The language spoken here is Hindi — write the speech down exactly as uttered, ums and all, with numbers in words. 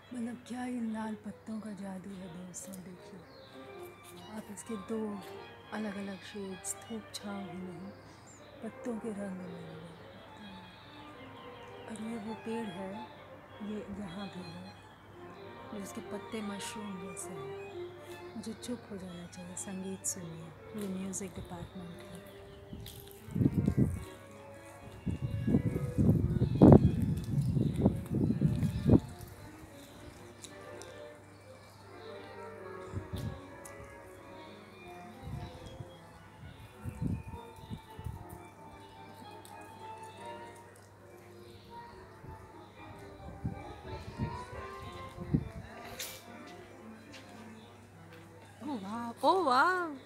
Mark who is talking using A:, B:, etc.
A: मतलब क्या इन लाल पत्तों का जादू है दोस्तों। देखिए आप इसके दो अलग अलग शेड्स धूप छाँव ही नहीं, पत्तों के रंग में भी देख सकते हैं। और ये वो पेड़ है, ये यहाँ भी है, जिसके पत्ते मशरूम जैसे हैं। मुझे चुप हो जाना चाहिए, संगीत सुनिए, ये म्यूज़िक डिपार्टमेंट है। Oh wow! Oh wow!